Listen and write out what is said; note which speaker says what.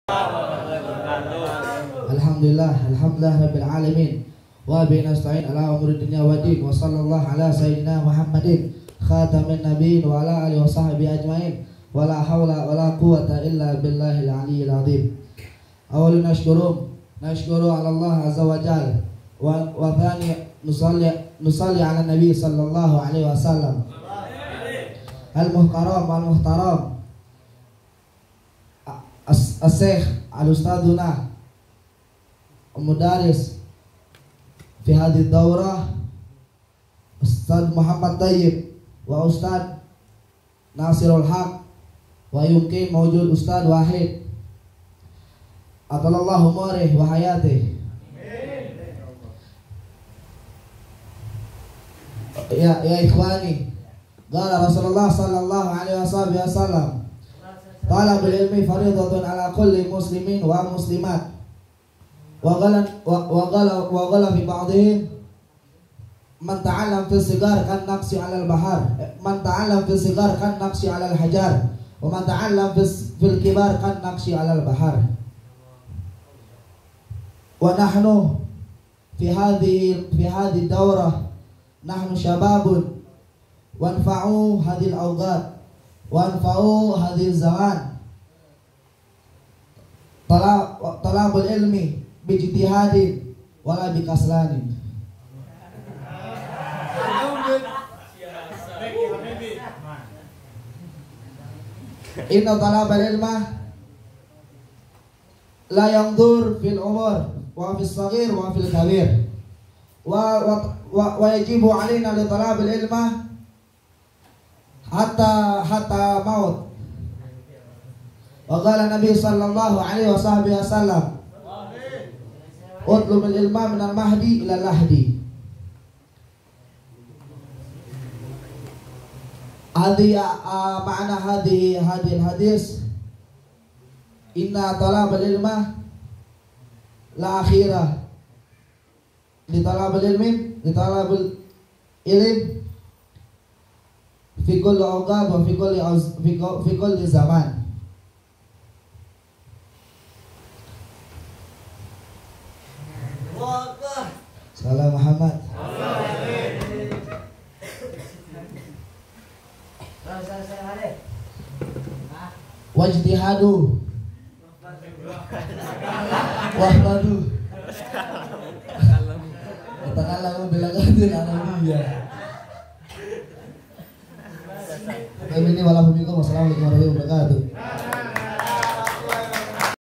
Speaker 1: Alhamdulillah rabbil alamin. Wa bi nasta'in ala umuri dunya waddin. Wa sallallahu ala sayyidina Muhammadin khatamin nabiyyin wa ala alihi wa sahbihi ajmain. Wa la hawla wa la quwwata illa billahil aliyyil azim. Awalun nashkuru ala Allah azza wa jalla. Wa thani nusalli ala nabi sallallahu alaihi wasallam. Al-muhtaram As-Syekh Al-Ustadzuna Al-Mudaris fi hadhihi daurah Ustadz Muhammad Tayyib wa Ustadz Nasirul Haq wa yumkin mawjud Ustadz Wahid atalallahu umurih wa hayatih. Ya ikhwani, qala Rasulullah sallallahu alaihi wasallam, talabul ilmi fariidatun ala kulli muslimin wa muslimat. Wa qala fi ba'dihim man ta'allam fi sigar kan naqsi 'ala al-bahar, man ta'allam fi sigar kan naqsi 'ala al-hajar, wa man ta'allam fil kibar kan naqsi 'ala al-bahar. Wa nahnu fi hadhihi dawrah nahnu syababun wanfa'u hadhil awqat wanfa'u hadhil zaman. Talabul ilmi bijtihadin wala bikaslanin. Inna talabal ilma la yandur fil umur wa fil saghir wa fil kabir wa yajibu alaina li talabil ilma hatta maut. Wa qala Nabi sallallahu alaihi wasallam, utlubul ilma minal mahdi ila lahdi. Ma'ana hadhihi hadis, inna talabal ilma la akhirah li talabul ilm fi kulli awqat wa fi kulli zaman. Salam Muhammad. Wajtihadu wahmadu Ta'ala bilagatin anabiyya. Amin. Wassalamualaikum warahmatullahi wabarakatuh.